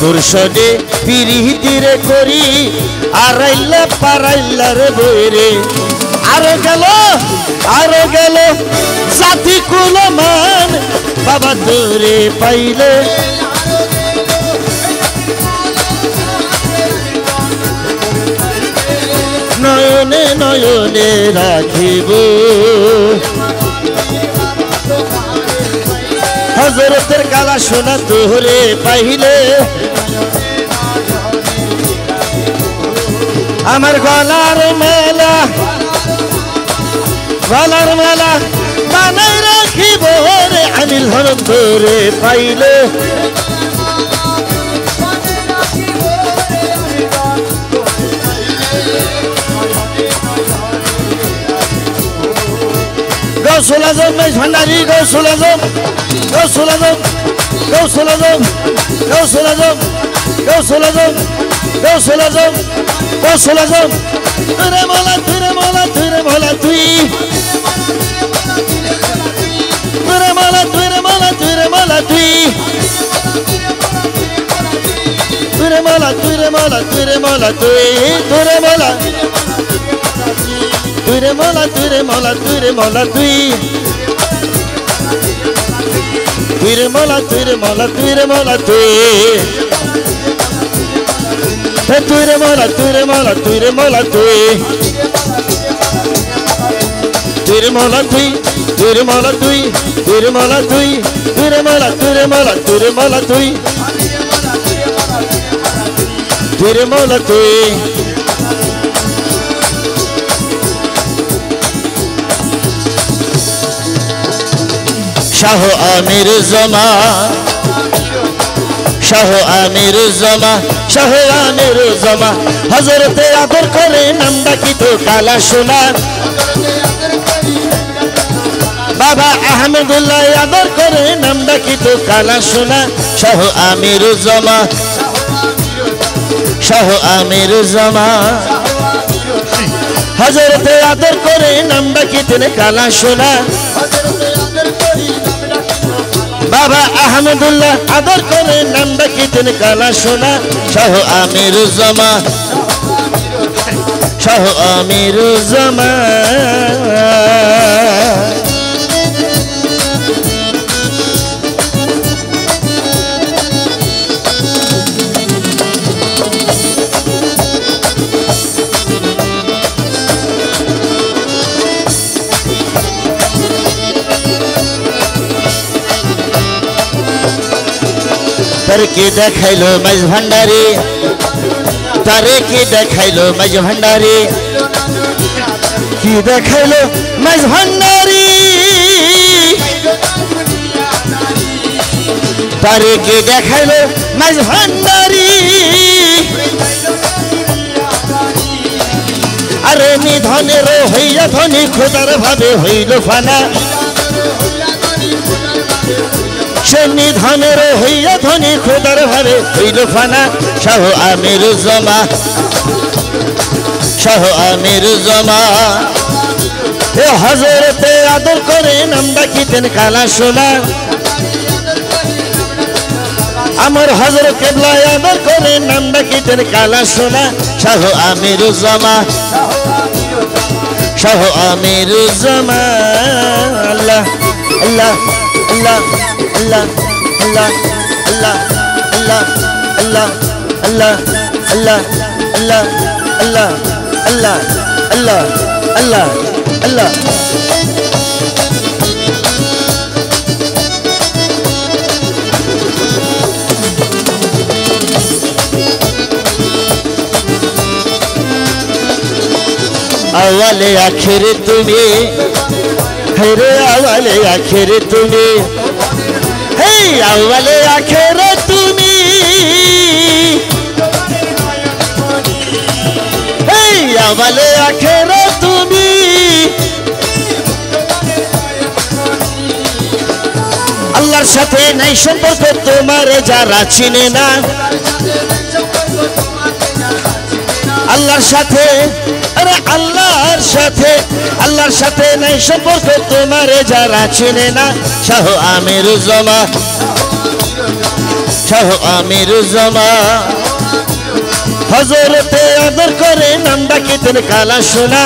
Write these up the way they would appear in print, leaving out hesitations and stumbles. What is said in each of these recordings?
তোর সনে পিরিহিতিরে করি আড়াইলা পারাইলা রে বইরে আরো গেল জাতি কুলমান বাবা তোরে পাইলে নয়নে নয়নে রাখিব হযরতের কালা সোনা তোরে পাইলে আমার গলার মালা বানাই রাখিব রে আমিল হরম তোরে পাইলে গৌসুল আজম মেজ ভান্ডারি গৌসুল আজম তুরে মোলা তুই শাহ আমির জমা হযরতে আদর করে নাম ডাকি তো কালা সোনা বাবা আহমেদুল্লাহ আদর করে নাম ডাকি তো কালা সোনা শাহ আমির জমা হযরতে আদর করে নাম ডাকি তেনে কালা সোনা বাবা আহমেদুল্লাহ আদর করে নাম ডাকি তেনে কালা সোনা শাহ আমির জমা তারে কি দেখাইলো মাঝ ভান্ডারি কি দেখাইলো মাঝ ভান্ডারি তারে কি দেখাইলো মাঝ ভান্ডারি আরে নিধনের হইয়া ধনী খোদার ভাবে হইল ফানা সে নিধনের হইয়া ধনী খোদার ভাবে হইল ফানা শাহ আমির জমা এ হযরতে আদর করে নাম ডাকিতেন কালা সোনা আমার হযরত কেবলা আদর করে নাম ডাকিতেন কালা সোনা শাহ আমির জমা আল্লাহ আল্লাহ আল্লাহ Allah Allah Allah Allah Allah Allah Allah Allah Allah Allah Allah Allah Allah awale akhir tumi hayre awale akhir tumi awale akhir tumi awale akhir tumi আল্লাহর সাথে নাই সম্পর্ক তোমার যারা চিনে না আল্লাহর সাথে আরে আল্লাহর সাথে নাই সম্পর্ক তোমার যারা চিনে না শাহ আমির শাহ আমিরুজ্জামা হযরতে আদর করে নাম ডাকিতেন কালা সোনা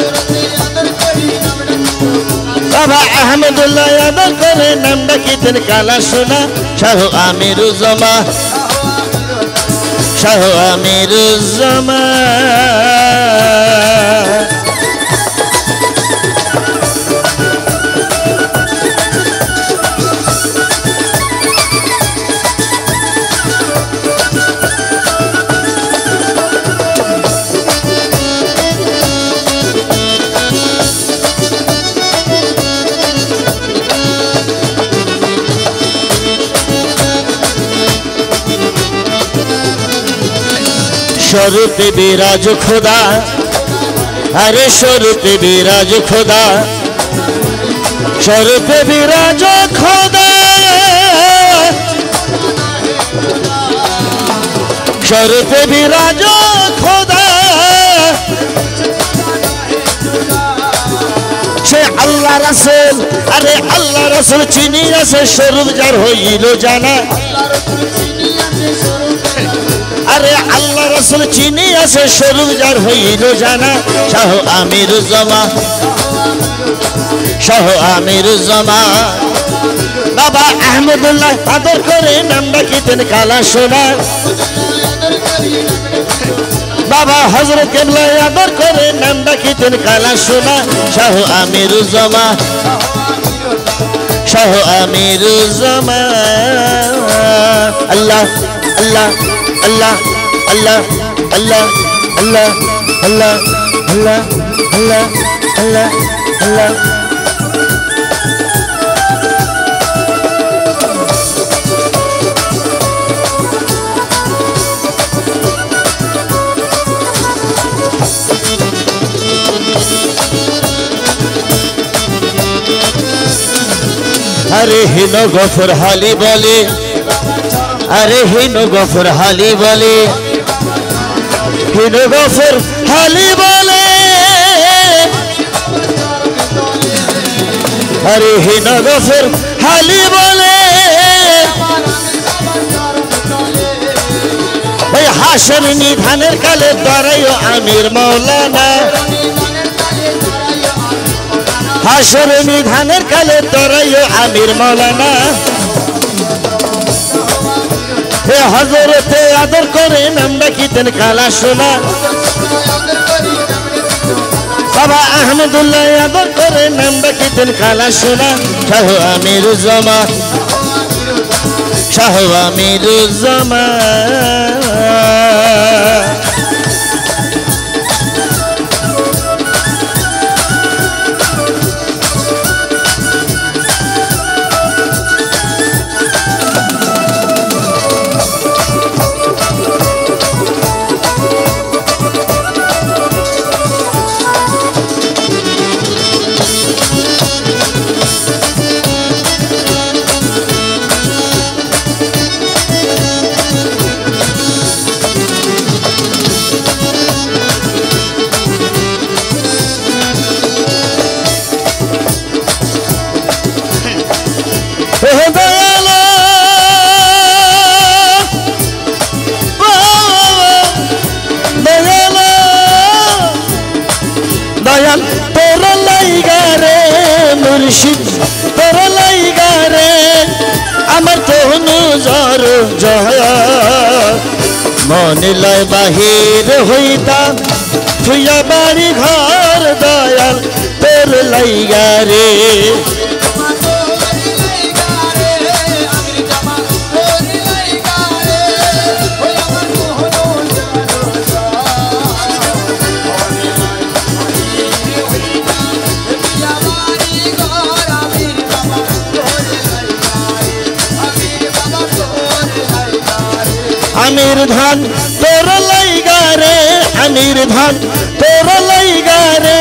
বাবা আহমদুল্লাহ আদর করে নাম ডাকিতেন কালা সোনা শাহ আমিরুজ্জামা শাহ আমিরুজ্জামা स्वरूप विराज खुदा अरे स्वरूप विराज खुदा स्वरूप विराज खुदा स्वरूप विराज खुदा से अल्लाह रसूल अरे अल्लाह रसूल चिनिया से स्वरूप जार होइलो जाना अरे अल्लाह रसूल चिनिया से स्वरूप जार होइलो जाना शाह आमिरुज्जामा शाह आमिरुज्जामा बाबा अहमदुल्लाह आदर करे नाम डाकितेन काला सोना बाबा हजरत केबला आदर करे नाम डाकितेन काला सोना शाह आमिरुज्जामा शाह आमिरुज्जामा अल्लाह अल्लाह अल्लाह अल्लाह अल्लाह अल्लाह अल्लाह अल्लाह अल्लाह अल्लाह अल्लाह अरे हिनो गफर हाली बोले अरे हिनो गफर हाली बोले हिनो गफर हाली बोले अरे हिनो गफर हाली बोले भाई हाशर निधानेर काले दरायो आमिर मौलाना हाशर निधानेर काले दरायो आमिर मौलाना हे हजरते आदर करे नाम डाकितेन काला सोना बाबा अहमदुल्लाह आदर करे नाम डाकितेन काला सोना शाह आमिरुज्जामा शाह आमिरुज्जामा दयाल तोर लाइगा रे मुर्शिद तोर लाइगा रे आमार तनु जर जय मन लय बाहिर हईता थुया बाड़ी घर दयाल तोर लाइगा रे आमिर धान तोर लाइगा रे आमिर धान तोर लाइगा रे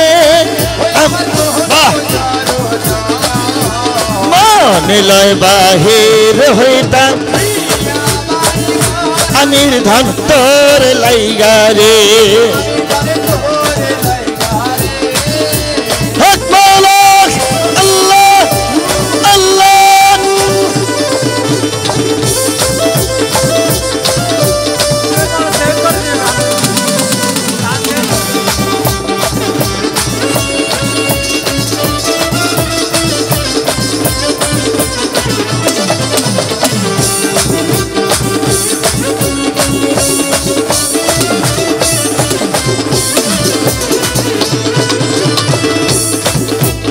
मन लय बाहिर हईता आमिर धान तोर लाइगा रे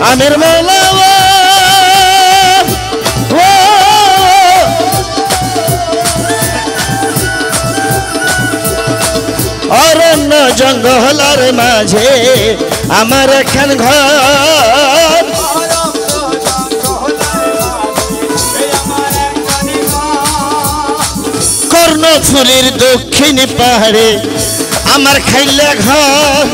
আমির মৌলা অরণ্য জঙ্গলার মাঝে আমার এখান ঘর কর্ণফুলীর দক্ষিণ পাহাড়ে আমার খাইলে ঘর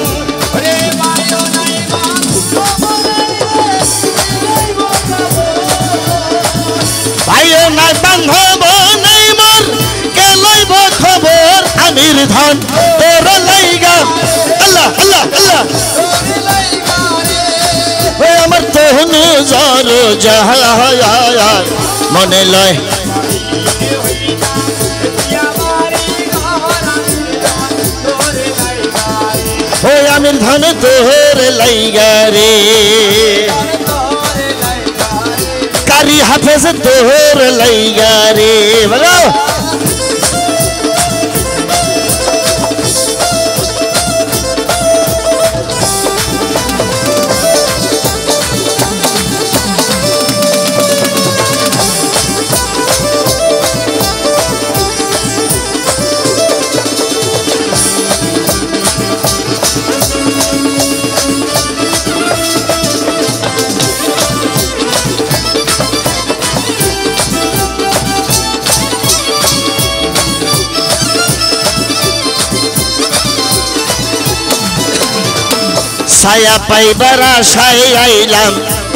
ভাইও নাই বান্ধব নাই মোর কে লইব খবর আমির ধন তোর লাইগা আল্লাহ আল্লাহ আল্লাহ ওই আমার তহনু জর জাহার মনে লয় ওই আমির ধন তোর লাইগা রে কারি হাফেজ তোর লাইগা রে বলো ছায়া পাইবার আশায় আইলাম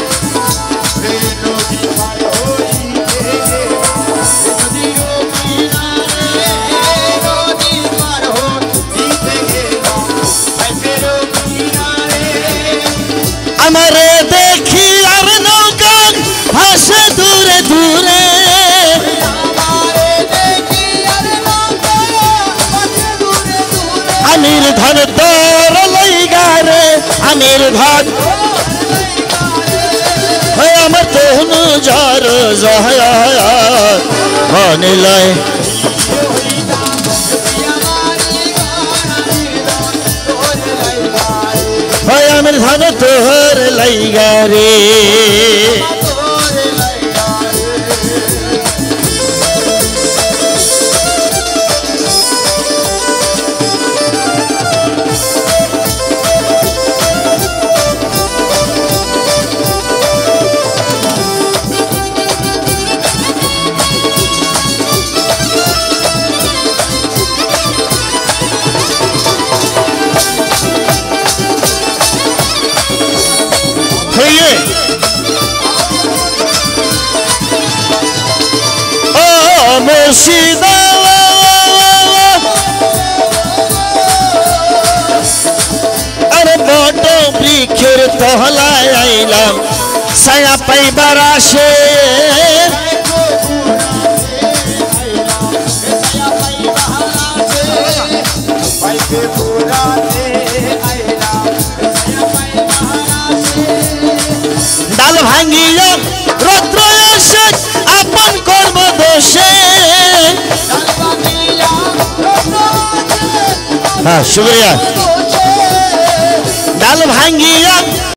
আমারে দেখি আর নৌকা ভাসে দূরে দূরে আমির ধন তোর লাইগা রে আমির ধন আমার তহনু জর জহার মনে লয় আমির ধন তোর লাইগা রে মুর্শিদা আরে বট বৃক্ষের তহলায় আইলাম ছায়া পাইবার আসে ডাল ভাঙ্গিয়া রৌদ্র এসে আপন কর্ম দোষে হ্যাঁ শুক্রিয়া ডাল ভাঙ্গিয়া